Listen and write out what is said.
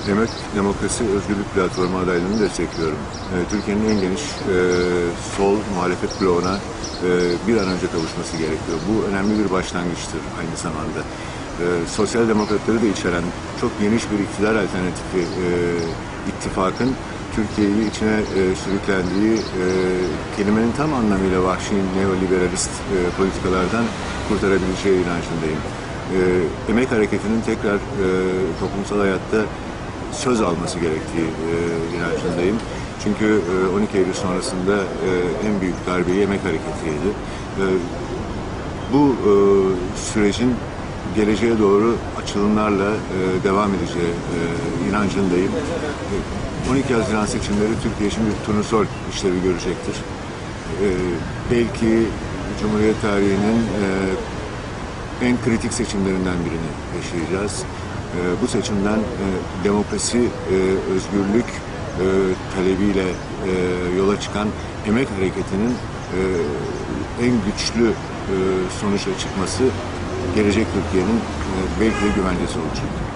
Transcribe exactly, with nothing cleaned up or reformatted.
Emek, Demokrasi, Özgürlük Platformu adaylığını destekliyorum. E, Türkiye'nin en geniş e, sol muhalefet bloğuna e, bir an önce kavuşması gerekiyor. Bu önemli bir başlangıçtır aynı zamanda. E, sosyal demokratları da içeren çok geniş bir iktidar alternatifi e, ittifakın Türkiye'yi içine e, sürüklendiği e, kelimenin tam anlamıyla vahşi neoliberalist e, politikalardan kurtarabileceği inancındayım. E, emek hareketinin tekrar e, toplumsal hayatta söz alması gerektiği e, inancındayım. Çünkü e, on iki Eylül sonrasında e, en büyük darbeyi emek hareketiydi. E, bu e, sürecin geleceğe doğru açılımlarla e, devam edeceği e, inancındayım. E, on iki Haziran seçimleri Türkiye için bir turnusol işlevi görecektir. E, belki Cumhuriyet tarihinin e, en kritik seçimlerinden birini yaşayacağız. E, bu seçimden e, demokrasi, e, özgürlük e, talebiyle e, yola çıkan emek hareketinin e, en güçlü e, sonuçla çıkması gelecek Türkiye'nin e, belki de güvencesi olacak.